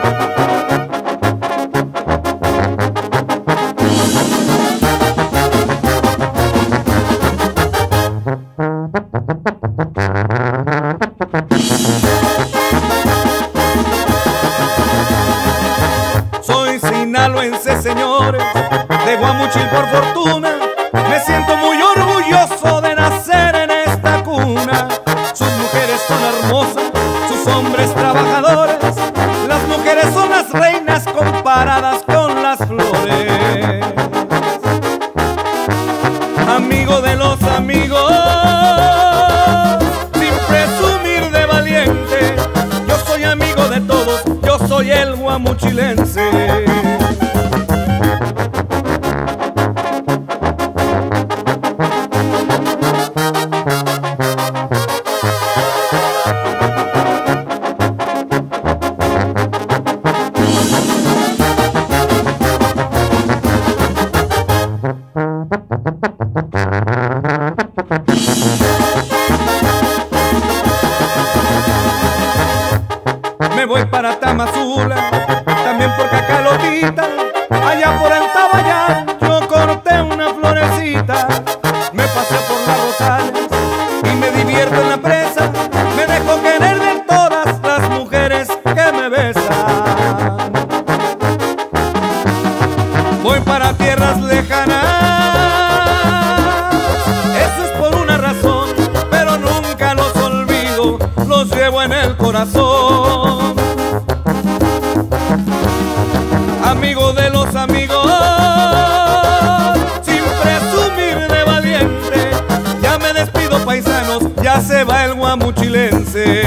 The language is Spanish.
Soy sinaloense, señores, de Guamuchil por fortuna. Me siento muy orgulloso de nacer en esta cuna. Sus mujeres son hermosas, sus hombres trabajadores. Las mujeres son las reinas comparadas con las flores. Amigo de los amigos, sin presumir de valiente, yo soy amigo de todos, yo soy el guamuchilense. Me voy para Tamazula, también por Cacalotita. Allá por el Tabayán yo corté una florecita. Me pasé por las Rosales y me divierto en la presa. Me dejo querer de todas las mujeres que me besan. Voy para tierras lejanas, eso es por una razón, pero nunca los olvido, los llevo en el corazón. Amigo de los amigos, sin presumir de valiente, ya me despido, paisanos, ya se va el guamuchilense.